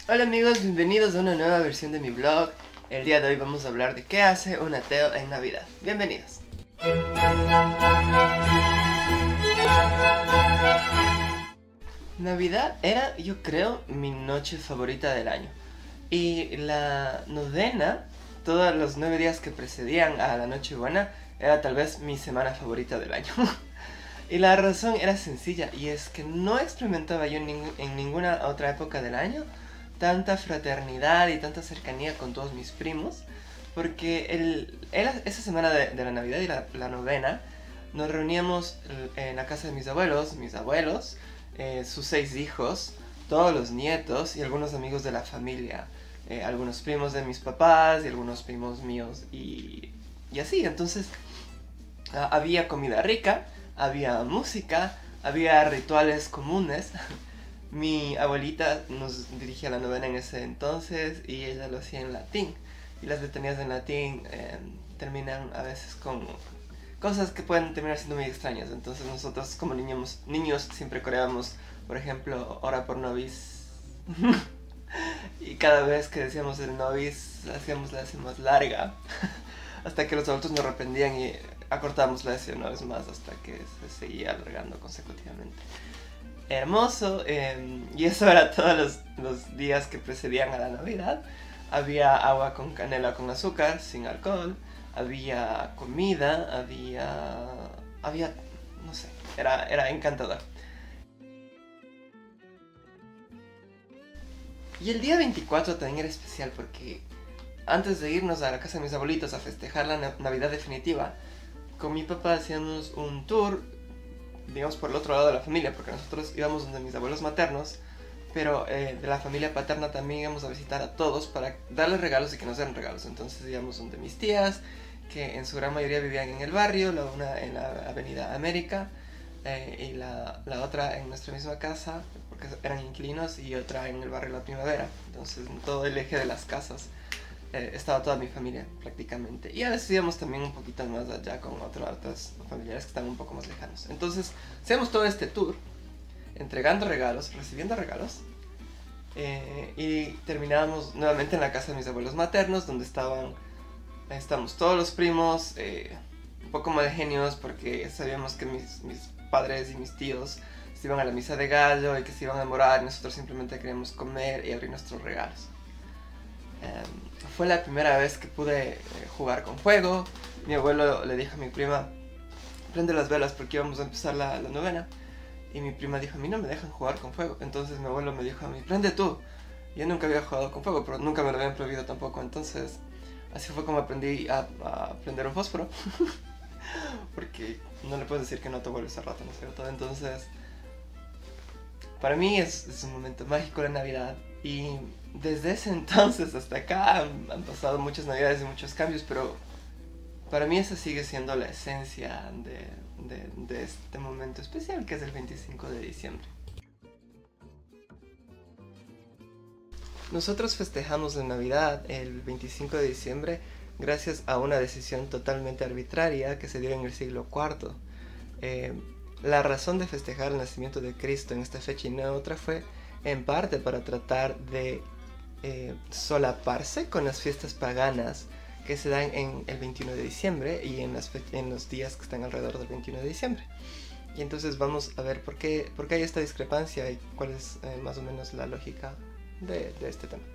Hola amigos, bienvenidos a una nueva versión de mi blog. El día de hoy vamos a hablar de qué hace un ateo en Navidad. Bienvenidos. Navidad era, yo creo, mi noche favorita del año. Y la novena, todos los 9 días que precedían a la Nochebuena, era tal vez mi semana favorita del año. Y la razón era sencilla, y es que no experimentaba yo en ninguna otra época del año tanta fraternidad y tanta cercanía con todos mis primos, porque esa semana de la Navidad y la novena nos reuníamos en la casa de mis abuelos, sus 6 hijos, todos los nietos y algunos amigos de la familia, algunos primos de mis papás y algunos primos míos y así. Entonces había comida rica, había música, había rituales comunes. Mi abuelita nos dirigía la novena en ese entonces y ella lo hacía en latín. Y las letanías en latín terminan a veces con cosas que pueden terminar siendo muy extrañas. Entonces nosotros como niños siempre coreábamos, por ejemplo, ora por nobis. Y cada vez que decíamos el nobis, hacíamos la S más larga. Hasta que los adultos nos arrepentían y acortábamos la S una vez más hasta que se seguía alargando consecutivamente. Hermoso, y eso era todos los días que precedían a la Navidad. Había agua con canela con azúcar, sin alcohol, había comida, no sé, era encantador. Y el día 24 también era especial porque antes de irnos a la casa de mis abuelitos a festejar la Navidad definitiva, con mi papá hacíamos un tour, digamos, por el otro lado de la familia, porque nosotros íbamos donde mis abuelos maternos, pero de la familia paterna también íbamos a visitar a todos para darles regalos y que nos den regalos. Entonces íbamos donde mis tías, que en su gran mayoría vivían en el barrio, la una en la avenida América, y la otra en nuestra misma casa, porque eran inquilinos, y otra en el barrio La Primavera. Entonces en todo el eje de las casas estaba toda mi familia prácticamente. Y a veces íbamos también un poquito más allá con otros familiares que estaban un poco más lejanos. Entonces hacíamos todo este tour, entregando regalos, recibiendo regalos, y terminábamos nuevamente en la casa de mis abuelos maternos, donde estamos todos los primos, un poco mal genios porque sabíamos que mis padres y mis tíos se iban a la misa de gallo y que se iban a demorar, y nosotros simplemente queríamos comer y abrir nuestros regalos. Fue la primera vez que pude jugar con fuego. Mi abuelo le dijo a mi prima, prende las velas porque íbamos a empezar la novena. Y mi prima dijo, a mí no me dejan jugar con fuego. Entonces mi abuelo me dijo a mí, prende tú. Yo nunca había jugado con fuego, pero nunca me lo habían prohibido tampoco. Entonces así fue como aprendí a prender un fósforo. Porque no le puedes decir que no a tu abuelo ese rato, ¿no es cierto? Entonces para mí es un momento mágico la Navidad. Y desde ese entonces hasta acá han pasado muchas Navidades y muchos cambios, pero para mí esa sigue siendo la esencia de este momento especial que es el 25 de diciembre. Nosotros festejamos la Navidad el 25 de diciembre gracias a una decisión totalmente arbitraria que se dio en el siglo IV. La razón de festejar el nacimiento de Cristo en esta fecha y no otra fue en parte para tratar de solaparse con las fiestas paganas que se dan en el 21 de diciembre y en los días que están alrededor del 21 de diciembre. Y entonces vamos a ver por qué hay esta discrepancia y cuál es más o menos la lógica de este tema.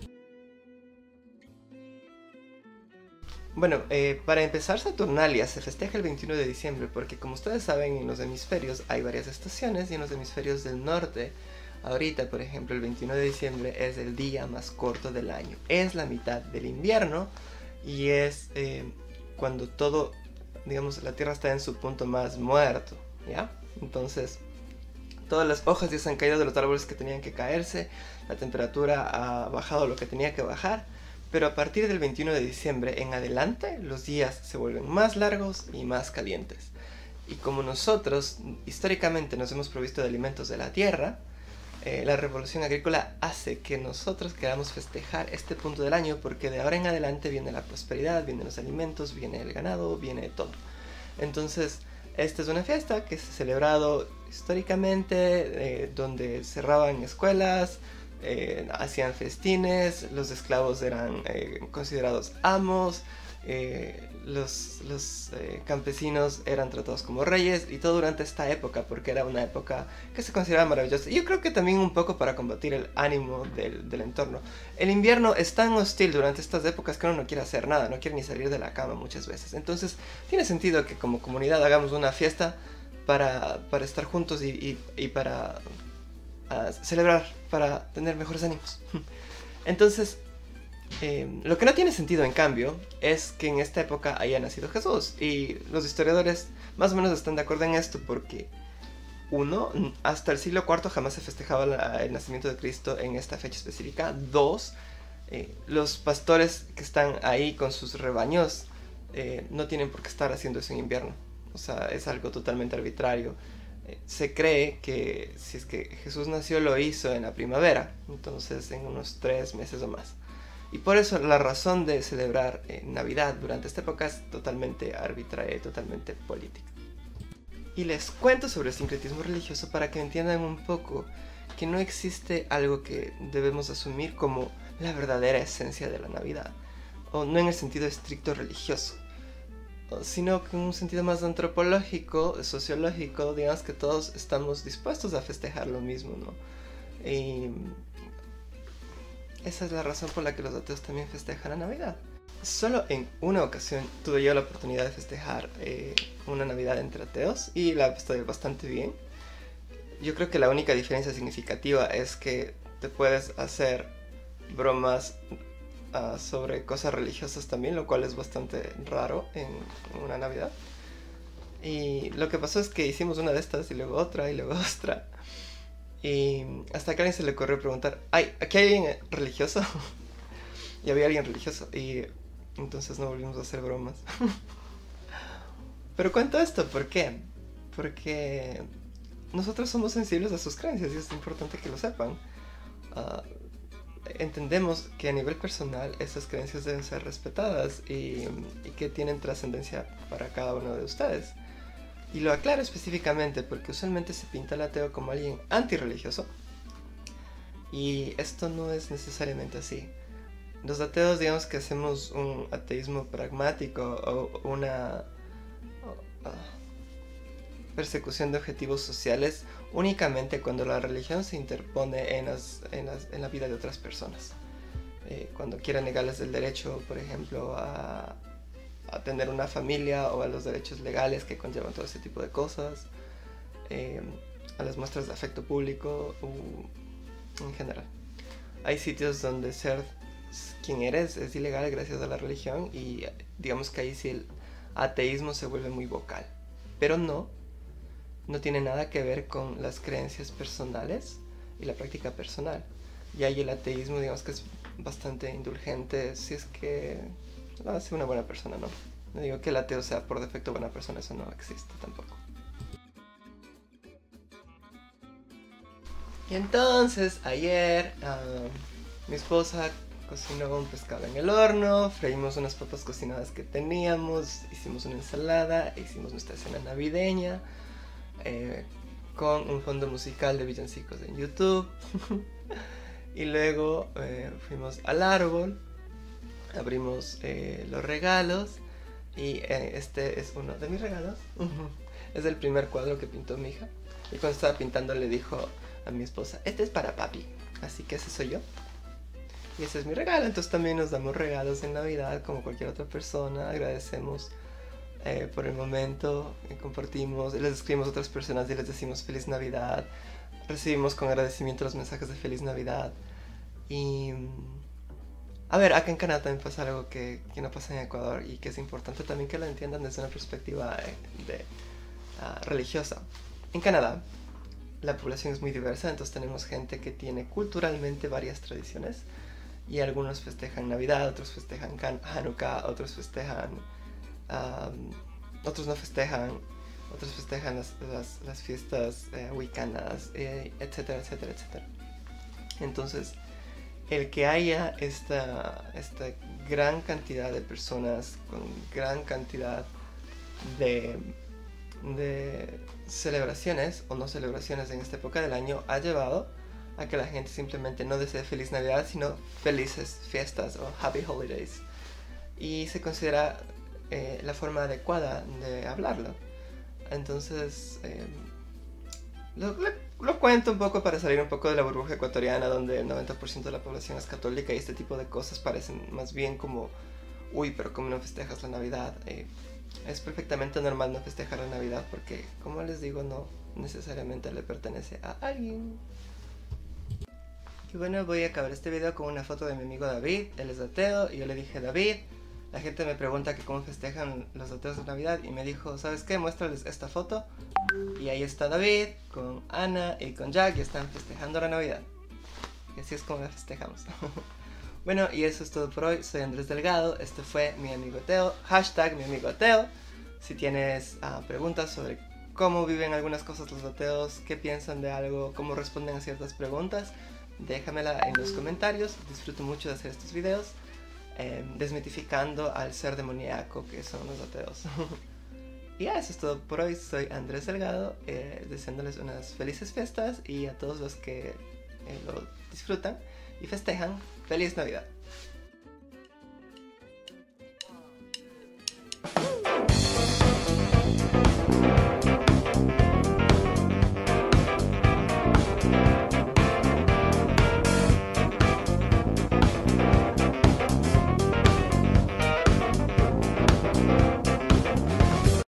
Bueno, para empezar, Saturnalia se festeja el 21 de diciembre porque, como ustedes saben, en los hemisferios hay varias estaciones y en los hemisferios del norte, ahorita, por ejemplo, el 21 de diciembre es el día más corto del año. Es la mitad del invierno y es cuando todo, digamos, la Tierra está en su punto más muerto, ¿ya? Entonces, todas las hojas ya se han caído de los árboles que tenían que caerse, la temperatura ha bajado lo que tenía que bajar. Pero a partir del 21 de diciembre en adelante, los días se vuelven más largos y más calientes. Y como nosotros históricamente nos hemos provisto de alimentos de la tierra, la revolución agrícola hace que nosotros queramos festejar este punto del año porque de ahora en adelante viene la prosperidad, vienen los alimentos, viene el ganado, viene todo. Entonces, esta es una fiesta que se ha celebrado históricamente, donde cerraban escuelas, hacían festines, los esclavos eran considerados amos, los campesinos eran tratados como reyes, y todo durante esta época, porque era una época que se consideraba maravillosa. Y yo creo que también un poco para combatir el ánimo del entorno. El invierno es tan hostil durante estas épocas que uno no quiere hacer nada, no quiere ni salir de la cama muchas veces. Entonces tiene sentido que como comunidad hagamos una fiesta para estar juntos y para celebrar, para tener mejores ánimos. Entonces, lo que no tiene sentido, en cambio, es que en esta época haya nacido Jesús. Y los historiadores más o menos están de acuerdo en esto porque, uno, hasta el siglo IV jamás se festejaba el nacimiento de Cristo en esta fecha específica. Dos, los pastores que están ahí con sus rebaños no tienen por qué estar haciendo eso en invierno. O sea, es algo totalmente arbitrario. Se cree que si es que Jesús nació, lo hizo en la primavera, entonces en unos 3 meses o más. Y por eso la razón de celebrar Navidad durante esta época es totalmente arbitraria y totalmente política. Y les cuento sobre el sincretismo religioso para que entiendan un poco que no existe algo que debemos asumir como la verdadera esencia de la Navidad, o no en el sentido estricto religioso, sino que en un sentido más antropológico, sociológico, digamos que todos estamos dispuestos a festejar lo mismo, ¿no? Y esa es la razón por la que los ateos también festejan la Navidad. Solo en una ocasión tuve yo la oportunidad de festejar una Navidad entre ateos y la estoy bastante bien. Yo creo que la única diferencia significativa es que te puedes hacer bromas sobre cosas religiosas también, lo cual es bastante raro en una Navidad. Y lo que pasó es que hicimos una de estas y luego otra y luego otra. Y hasta que a alguien se le ocurrió preguntar, ¿ay, aquí hay alguien religioso? Y había alguien religioso. Y entonces no volvimos a hacer bromas. Pero cuento esto, ¿por qué? Porque nosotros somos sensibles a sus creencias y es importante que lo sepan. Entendemos que a nivel personal esas creencias deben ser respetadas y que tienen trascendencia para cada uno de ustedes. Y lo aclaro específicamente porque usualmente se pinta al ateo como alguien antirreligioso y esto no es necesariamente así. Los ateos, digamos que hacemos un ateísmo pragmático o una persecución de objetivos sociales únicamente cuando la religión se interpone en la vida de otras personas. Cuando quiera negarles el derecho, por ejemplo, a tener una familia o a los derechos legales que conllevan todo ese tipo de cosas, a las muestras de afecto público en general. Hay sitios donde ser quien eres es ilegal gracias a la religión y digamos que ahí sí el ateísmo se vuelve muy vocal, pero no tiene nada que ver con las creencias personales y la práctica personal. Y ahí el ateísmo, digamos que es bastante indulgente si es que es una buena persona, ¿no? No digo que el ateo sea por defecto buena persona, eso no existe tampoco. Y entonces, ayer, mi esposa cocinó un pescado en el horno, freímos unas papas cocinadas que teníamos, hicimos una ensalada, hicimos nuestra cena navideña, con un fondo musical de villancicos en YouTube. Y luego fuimos al árbol, abrimos los regalos y este es uno de mis regalos. Es el primer cuadro que pintó mi hija y cuando estaba pintando le dijo a mi esposa, este es para papi, así que ese soy yo y ese es mi regalo. Entonces también nos damos regalos en Navidad como cualquier otra persona, agradecemos por el momento, compartimos, les escribimos a otras personas y les decimos Feliz Navidad, recibimos con agradecimiento los mensajes de Feliz Navidad. Y a ver, acá en Canadá también pasa algo que no pasa en Ecuador y que es importante también que lo entiendan desde una perspectiva religiosa. En Canadá la población es muy diversa, entonces tenemos gente que tiene culturalmente varias tradiciones y algunos festejan Navidad, otros festejan Hanukkah, otros festejan otros no festejan, otros festejan las fiestas wiccanas, etcétera, etcétera, etcétera. Entonces, el que haya esta gran cantidad de personas con gran cantidad de celebraciones o no celebraciones en esta época del año ha llevado a que la gente simplemente no desee feliz Navidad, sino felices fiestas o happy holidays. Y se considera la forma adecuada de hablarlo. Entonces, lo cuento un poco para salir un poco de la burbuja ecuatoriana, donde el 90% de la población es católica y este tipo de cosas parecen más bien como, uy, pero ¿cómo no festejas la Navidad? Es perfectamente normal no festejar la Navidad porque, como les digo, no necesariamente le pertenece a alguien. Y bueno, voy a acabar este video con una foto de mi amigo David. Él es ateo y yo le dije: David, la gente me pregunta que cómo festejan los ateos de Navidad, y me dijo: ¿sabes qué? Muéstrales esta foto. Y ahí está David con Ana y con Jack y están festejando la Navidad. Y así es como la festejamos. Bueno, y eso es todo por hoy. Soy Andrés Delgado, este fue mi amigo ateo, hashtag mi amigo ateo. Si tienes preguntas sobre cómo viven algunas cosas los ateos, qué piensan de algo, cómo responden a ciertas preguntas, déjamela en los comentarios. Disfruto mucho de hacer estos videos, desmitificando al ser demoníaco que son los ateos. Y ya, eso es todo por hoy. Soy Andrés Delgado, deseándoles unas felices fiestas, y a todos los que lo disfrutan y festejan, ¡feliz Navidad!